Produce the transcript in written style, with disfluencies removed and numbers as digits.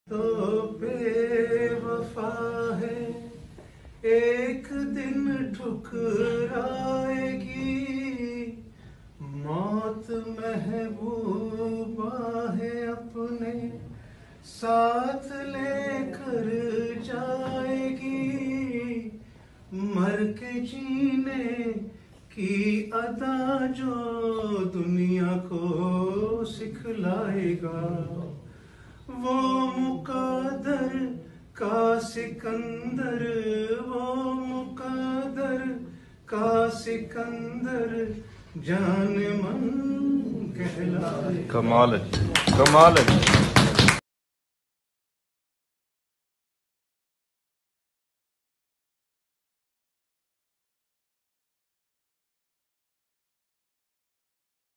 तो बेवफा है, एक दिन ठुकराएगी। मौत महबूबा है, अपने साथ लेकर जाएगी। मर के जीने की अदा जो दुनिया को सिखलाएगा, वो मुक़द्दर का सिकंदर, वो मुक़द्दर का सिकंदर जान मन कहलाएगा। कमाल है, कमाल है।